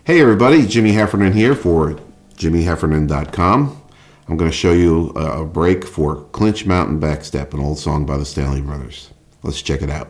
Hey everybody, Jimmy Heffernan here for jimmyheffernan.com. I'm going to show you a break for Clinch Mountain Backstep, an old song by the Stanley Brothers. Let's check it out.